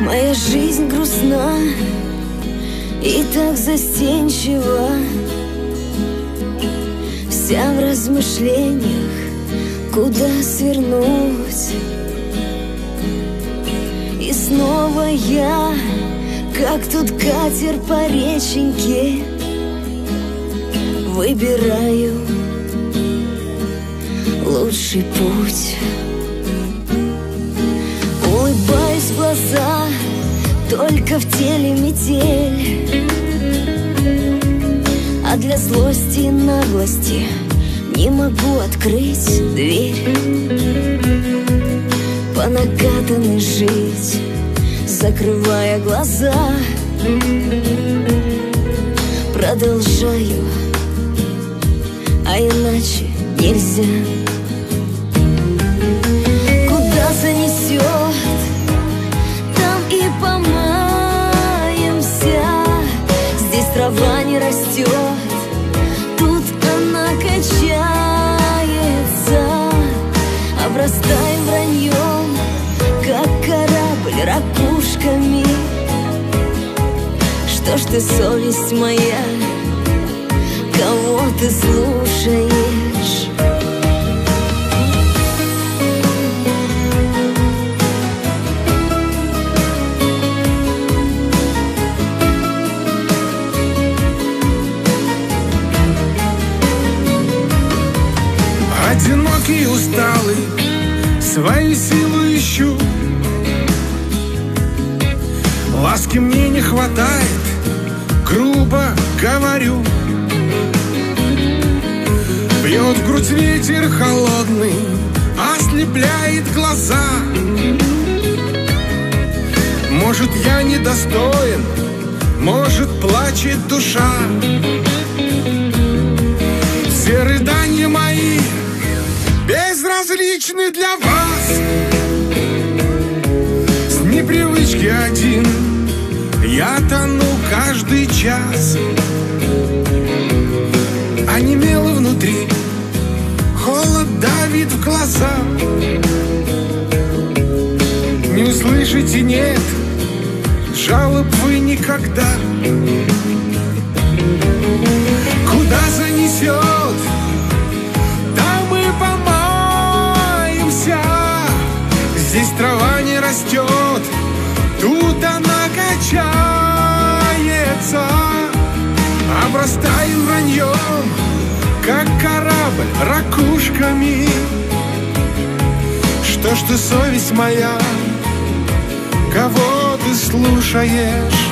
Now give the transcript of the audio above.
Моя жизнь грустна и так застенчива, вся в размышлениях, куда свернуть. И снова я, как тут катер по реченьке, выбираю лучший путь. Улыбаюсь в глаза, только в теле метель, а для злости и наглости не могу открыть дверь. По накатанной жить, закрывая глаза, продолжаю, а иначе нельзя. Куда занесет, там и помаемся. Здесь трава не растет, тут она качается. Обрастаем враньем, как корабль ракушками. Что ж ты, совесть моя, кого ты слушаешь? Одинокий и усталый, свою силу ищу. Ласки мне не хватает, грубо говорю. Бьет в грудь ветер холодный, ослепляет глаза. Может, я недостоин, может, плачет душа. Все рыдания мои безразличны для вас. С непривычки один я тону каждый час. Онемело внутри, холод давит в глаза. Не услышите, нет, жалоб вы никогда. Куда занесет, там мы помаемся. Здесь трава не растет, тут она качается. Обрастаем враньем, как корабль ракушками. Что ж ты, совесть моя, кого ты слушаешь?